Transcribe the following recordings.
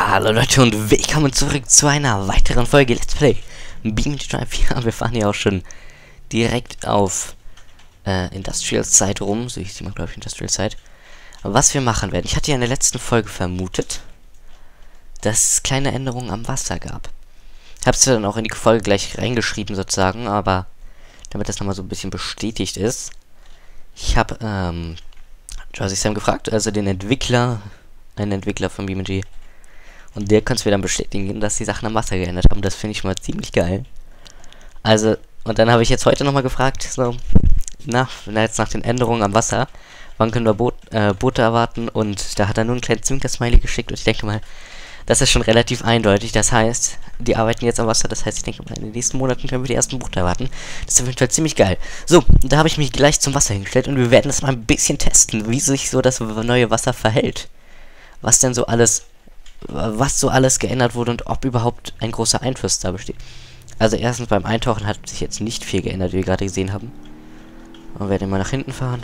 Hallo Leute und willkommen zurück zu einer weiteren Folge Let's Play BeamNG Drive. Ja, wir fahren ja auch schon direkt auf Industrial Site rum. So hieß die mal, glaube ich, Industrial Site. Aber was wir machen werden, ich hatte ja in der letzten Folge vermutet, dass es kleine Änderungen am Wasser gab. Ich habe es ja dann auch in die Folge gleich reingeschrieben sozusagen, aber damit das nochmal so ein bisschen bestätigt ist, ich habe Josie Sam gefragt, also den Entwickler, einen Entwickler von BeamNG. Und der kann es mir dann bestätigen, dass die Sachen am Wasser geändert haben. Das finde ich mal ziemlich geil. Also, und dann habe ich jetzt heute nochmal gefragt, so, jetzt nach den Änderungen am Wasser, wann können wir Boote erwarten? Und da hat er nur einen kleinen Zwinker-Smiley geschickt. Und ich denke mal, das ist schon relativ eindeutig. Das heißt, die arbeiten jetzt am Wasser. Das heißt, ich denke mal, in den nächsten Monaten können wir die ersten Boote erwarten. Das ist auf jeden Fall ziemlich geil. So, da habe ich mich gleich zum Wasser hingestellt. Und wir werden das mal ein bisschen testen, wie sich so das neue Wasser verhält. Was denn so alles... was so alles geändert wurde und ob überhaupt ein großer Einfluss da besteht. Also erstens beim Eintauchen hat sich jetzt nicht viel geändert, wie wir gerade gesehen haben. Wir werden mal nach hinten fahren.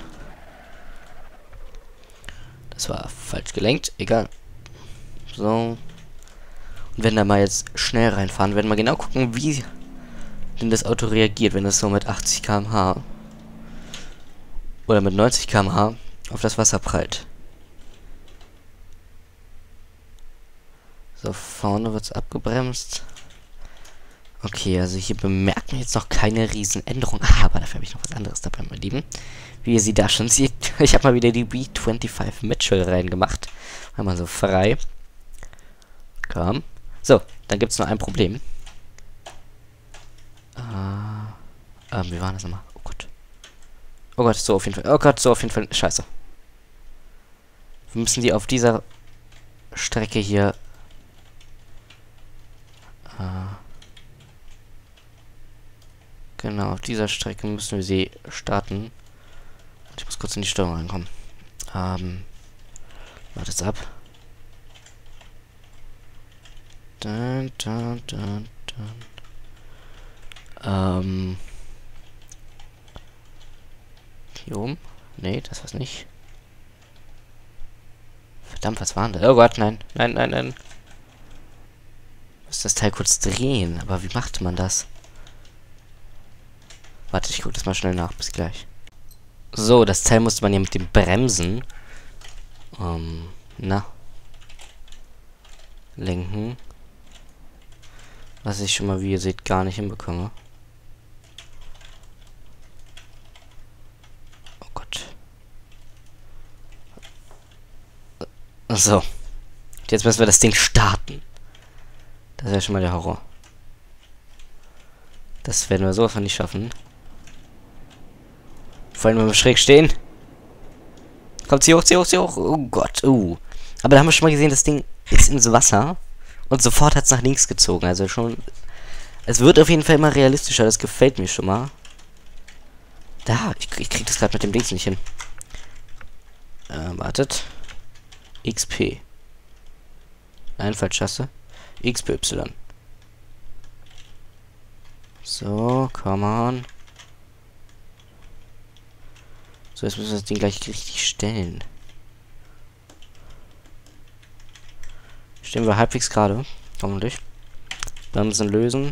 Das war falsch gelenkt, egal. So. Und werden da mal jetzt schnell reinfahren, werden mal genau gucken, wie denn das Auto reagiert, wenn es so mit 80 km/h oder mit 90 km/h auf das Wasser prallt. So, vorne wird es abgebremst. Okay, also hier bemerkt man jetzt noch keine Riesenänderung. Ah, aber dafür habe ich noch was anderes dabei, mein Lieben. Wie ihr sie da schon seht, ich habe mal wieder die B25 Mitchell reingemacht. Einmal so frei. Komm. So, dann gibt es nur ein Problem. Wie war das nochmal? Oh Gott. Oh Gott, so auf jeden Fall. Oh Gott, so auf jeden Fall. Scheiße. Wir müssen die auf dieser Strecke hier... Genau, auf dieser Strecke müssen wir sie starten. Ich muss kurz in die Steuerung reinkommen. Wartet ab. Hier oben? Nee, das war's nicht. Verdammt, was war denn da? Oh Gott, nein. Nein, nein, nein. Muss das Teil kurz drehen. Aber wie macht man das? Warte, ich gucke das mal schnell nach. Bis gleich. So, das Teil musste man ja mit dem Bremsen lenken. Was ich schon mal, wie ihr seht, gar nicht hinbekomme. Oh Gott. So. Jetzt müssen wir das Ding starten. Das ist ja schon mal der Horror. Das werden wir sowas von nicht schaffen. Vor allem, wenn wir schräg stehen. Kommt, zieh hoch, zieh hoch, zieh hoch. Oh Gott, Aber da haben wir schon mal gesehen, das Ding ist ins Wasser. Und sofort hat es nach links gezogen. Also schon... Es wird auf jeden Fall immer realistischer. Das gefällt mir schon mal. Da, ich krieg das gerade mit dem Dings nicht hin. Wartet. XP. Einfalltaste. XPY. So, come on. So, jetzt müssen wir das Ding gleich richtig stellen. Stehen wir halbwegs gerade. Hoffentlich. Dann müssen wir lösen.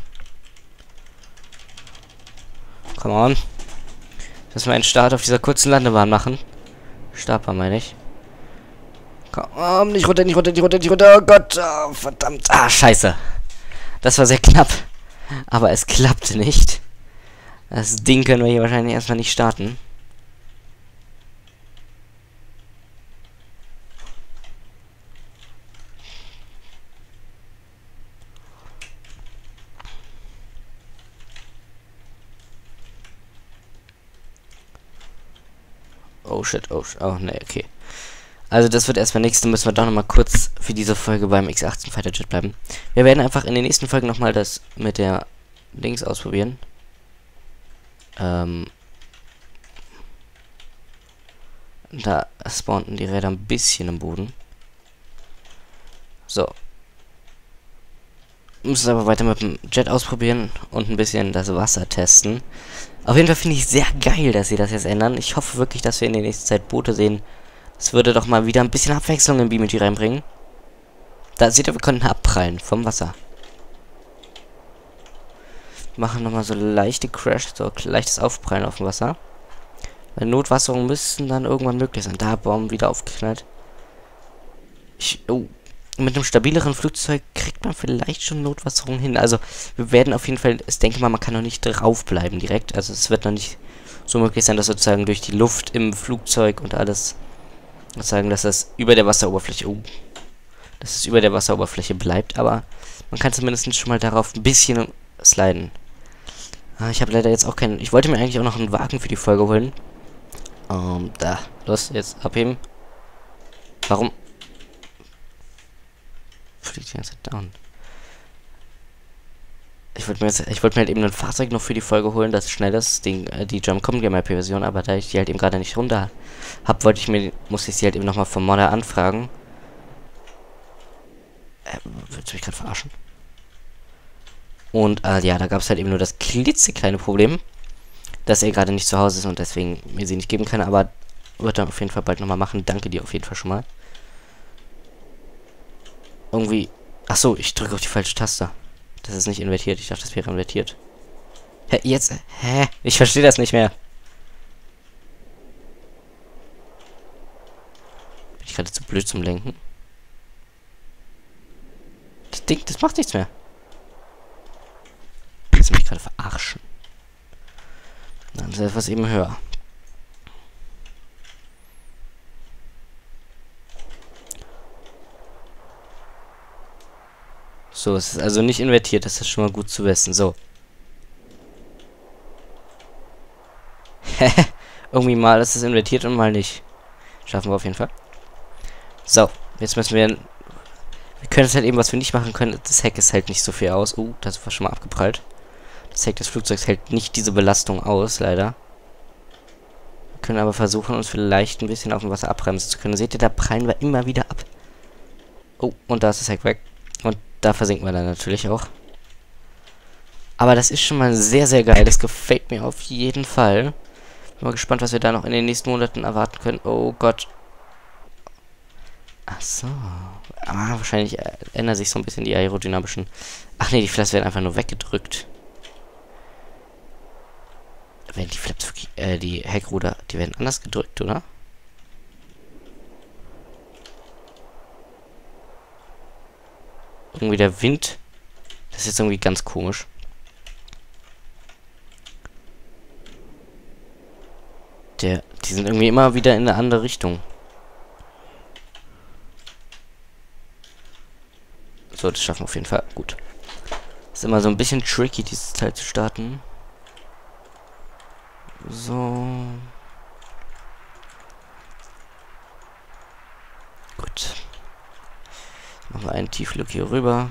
Come on. Jetzt müssen wir einen Start auf dieser kurzen Landebahn machen. Startbahn meine ich. Komm, nicht runter, nicht runter, nicht runter, nicht runter. Oh Gott, oh, verdammt. Ah, scheiße. Das war sehr knapp. Aber es klappte nicht. Das Ding können wir hier wahrscheinlich erstmal nicht starten. Oh shit, oh ne, okay. Also das wird erstmal nichts, dann müssen wir doch nochmal kurz für diese Folge beim X18 Fighter Jet bleiben. Wir werden einfach in den nächsten Folgen nochmal das mit der Dings ausprobieren. Da spawnten die Räder ein bisschen im Boden. So. Müssen aber weiter mit dem Jet ausprobieren und ein bisschen das Wasser testen. Auf jeden Fall finde ich sehr geil, dass sie das jetzt ändern. Ich hoffe wirklich, dass wir in der nächsten Zeit Boote sehen. Das würde doch mal wieder ein bisschen Abwechslung in BeamNG reinbringen. Da seht ihr, wir konnten abprallen vom Wasser. Machen nochmal so leichte Crash, so leichtes Aufprallen auf dem Wasser. Weil Notwasserungen müssten dann irgendwann möglich sein. Da, Baum wieder aufgeknallt. Mit einem stabileren Flugzeug kriegt man vielleicht schon Notwasserungen hin. Also, wir werden auf jeden Fall, ich denke mal, man kann noch nicht draufbleiben direkt. Also, es wird noch nicht so möglich sein, dass sozusagen durch die Luft im Flugzeug und alles, sozusagen, dass das über der Wasseroberfläche, dass es über der Wasseroberfläche bleibt. Aber man kann zumindest schon mal darauf ein bisschen sliden. Ich habe leider jetzt auch keinen, ich wollte mir eigentlich auch noch einen Wagen für die Folge holen. Da, los, jetzt abheben. Warum? Fliegt die ganze Zeit down. Ich wollte mir halt eben ein Fahrzeug noch für die Folge holen, das schnell ist, die Jump Comedy Version, aber da ich die halt eben gerade nicht runter habe, musste ich sie halt eben nochmal vom Modder anfragen. Willst du mich gerade verarschen? Und ja, da gab es halt eben nur das klitzekleine Problem, dass er gerade nicht zu Hause ist und deswegen mir sie nicht geben kann, aber wird er auf jeden Fall bald nochmal machen. Danke dir auf jeden Fall schon mal. Irgendwie. Achso, ich drücke auf die falsche Taste. Das ist nicht invertiert. Ich dachte, das wäre invertiert. Hä, jetzt? Hä? Ich verstehe das nicht mehr. Bin ich gerade zu blöd zum Lenken? Das Ding, das macht nichts mehr. Willst du mich gerade verarschen? Dann ist etwas eben höher. So, es ist also nicht invertiert, das ist schon mal gut zu wissen. So. Irgendwie mal ist es invertiert und mal nicht. Schaffen wir auf jeden Fall. So, jetzt müssen wir... Wir können es halt eben, was wir nicht machen können. Das Heck ist halt nicht so viel aus. Das war schon mal abgeprallt. Das Heck des Flugzeugs hält nicht diese Belastung aus, leider. Wir können aber versuchen, uns vielleicht ein bisschen auf dem Wasser abbremsen zu können. Seht ihr, da prallen wir immer wieder ab. Oh, und da ist das Heck weg. Und da versinken wir dann natürlich auch. Aber das ist schon mal sehr, sehr geil. Das gefällt mir auf jeden Fall. Bin mal gespannt, was wir da noch in den nächsten Monaten erwarten können. Oh Gott. Ach so. Aber wahrscheinlich ändern sich so ein bisschen die aerodynamischen... Ach nee, die Flaps werden einfach nur weggedrückt. Werden die Flaps wirklich... die Heckruder, die werden anders gedrückt, oder? Irgendwie der Wind. Das ist jetzt irgendwie ganz komisch. Die sind irgendwie immer wieder in eine andere Richtung. So, das schaffen wir auf jeden Fall. Gut. Ist immer so ein bisschen tricky, dieses Teil zu starten. So. Gut. Machen wir einen Tiefflug hier rüber.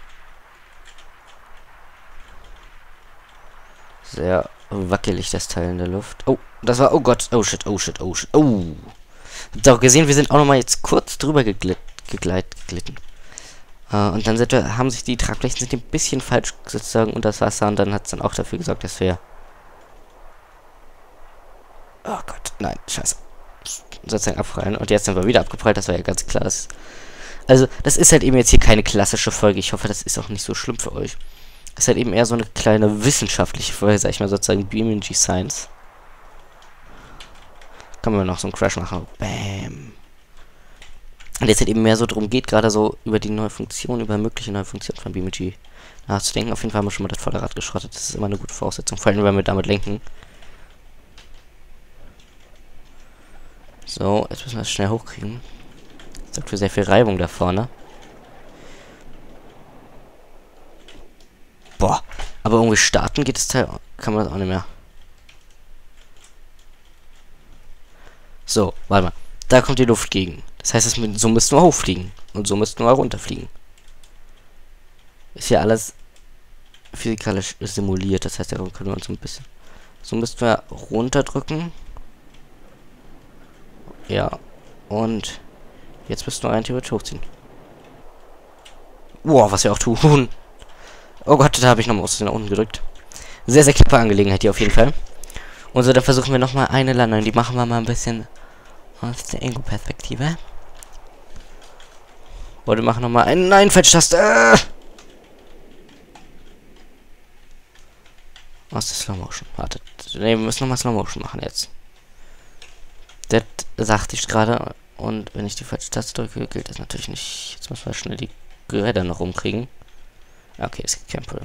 Sehr wackelig, das Teil in der Luft. Oh, das war... Oh Gott. Oh shit, oh shit, oh shit. Oh. Habt ihr auch gesehen, wir sind auch nochmal jetzt kurz drüber geglitten. Und dann haben sich die Tragflächen ein bisschen falsch sozusagen unter das Wasser. Und dann hat es dann auch dafür gesorgt, dass wir... Oh Gott, nein, scheiße. Sozusagen abprallen. Und jetzt sind wir wieder abgeprallt, das war ja ganz klar. Also, das ist halt eben jetzt hier keine klassische Folge. Ich hoffe, das ist auch nicht so schlimm für euch. Das ist halt eben eher so eine kleine wissenschaftliche Folge, sag ich mal, sozusagen BeamNG Science. Kann man noch so einen Crash machen. Bam. Und jetzt halt eben mehr so darum geht, gerade so über die neue Funktion, über mögliche neue Funktionen von BeamNG nachzudenken. Auf jeden Fall haben wir schon mal das Vorderrad geschrottet. Das ist immer eine gute Voraussetzung, vor allem wenn wir damit lenken. So, jetzt müssen wir das schnell hochkriegen. Das sorgt für sehr viel Reibung da vorne. Boah, aber irgendwie starten geht das Teil, kann man das auch nicht mehr. So, warte mal. Da kommt die Luft gegen. Das heißt, so müssten wir hochfliegen. Und so müssten wir runterfliegen. Ist ja alles physikalisch simuliert. Das heißt, darum können wir uns so ein bisschen... So müssten wir runterdrücken. Ja. Und jetzt müssten wir rein theoretisch hochziehen. Wow, was wir auch tun. Oh Gott, da habe ich nochmal aus nach unten gedrückt. Sehr, sehr knappe Angelegenheit hier auf jeden Fall. Und so, dann versuchen wir nochmal eine Landung. Die machen wir mal ein bisschen aus der Ego-Perspektive. Wollte machen nochmal einen. Nein, falsche Taste. Was ist Slow Motion? Wartet. Ne, wir müssen nochmal Slow Motion machen jetzt. Das sagte ich gerade. Und wenn ich die falsche Taste drücke, gilt das natürlich nicht. Jetzt müssen wir schnell die Räder noch rumkriegen. Okay, ist kein Problem.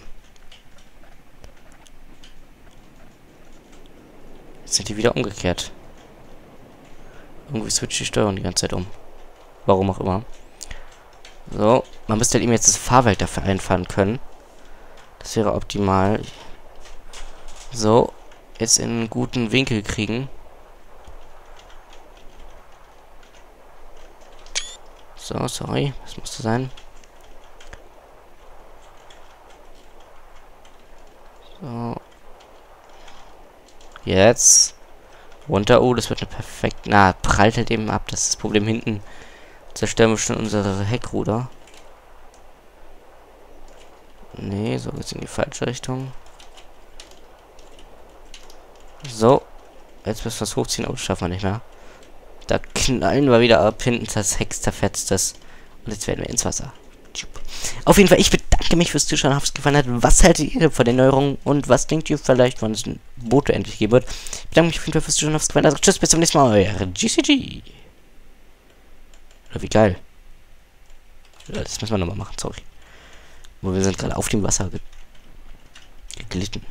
Jetzt sind die wieder umgekehrt. Irgendwie switcht die Steuerung die ganze Zeit um. Warum auch immer. So, man müsste halt eben jetzt das Fahrwerk dafür einfahren können. Das wäre optimal. So, jetzt in einen guten Winkel kriegen. So, sorry, das musste sein. So. Jetzt. Runter. Oh, das wird eine perfekt. Na, prallt halt eben ab. Das ist das Problem. Hinten zerstören wir schon unsere Heckruder. Nee, so geht's in die falsche Richtung. So. Jetzt müssen wir es hochziehen. Oh, das schaffen wir nicht mehr. Da knallen wir wieder ab. Hinten das Heck zerfetzt das. Und jetzt werden wir ins Wasser. Auf jeden Fall, ich bedanke mich fürs Zuschauen. Hoffe, es gefallen hat. Was haltet ihr von den Neuerungen? Und was denkt ihr vielleicht, wann es ein Boot endlich geben wird? Ich bedanke mich auf jeden Fall fürs Zuschauen. Hoffe, es gefallen hat. Tschüss, bis zum nächsten Mal. Euer GCG. Oder wie geil. Das müssen wir nochmal machen, sorry. Wo wir sind gerade auf dem Wasser geglitten.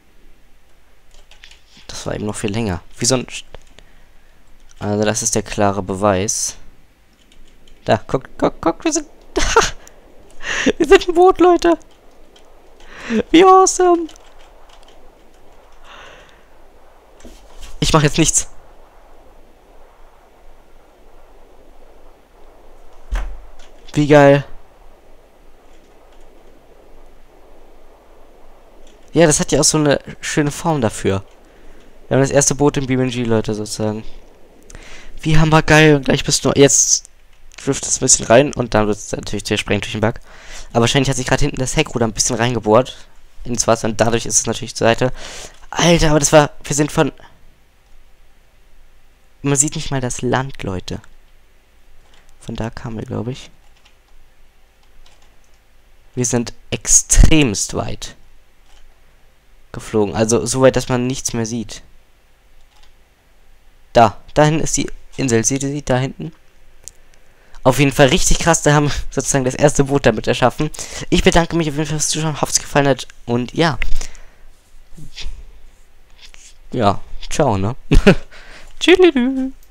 Das war eben noch viel länger. Wie so ein... Also das ist der klare Beweis. Da, guck, wir sind... Wir sind ein Boot, Leute. Wie awesome. Ich mache jetzt nichts. Wie geil. Ja, das hat ja auch so eine schöne Form dafür. Wir haben das erste Boot im BeamNG, Leute, sozusagen. Wie hammergeil. Und gleich bist du... Jetzt driftet es ein bisschen rein und dann wird es natürlich zersprengt durch den Bug. Aber wahrscheinlich hat sich gerade hinten das Heckruder ein bisschen reingebohrt ins Wasser und dadurch ist es natürlich zur Seite. Alter, aber das war... Wir sind von... Man sieht nicht mal das Land, Leute. Von da kamen wir, glaube ich. Wir sind extremst weit geflogen. Also so weit, dass man nichts mehr sieht. Da hinten ist die Insel. Seht ihr sie da hinten? Auf jeden Fall richtig krass. Da haben wir sozusagen das erste Boot damit erschaffen. Ich bedanke mich auf jeden Fall fürs Zuschauen. Hoffe, es gefallen hat. Und ja. Ja, ciao, ne? Tschüss.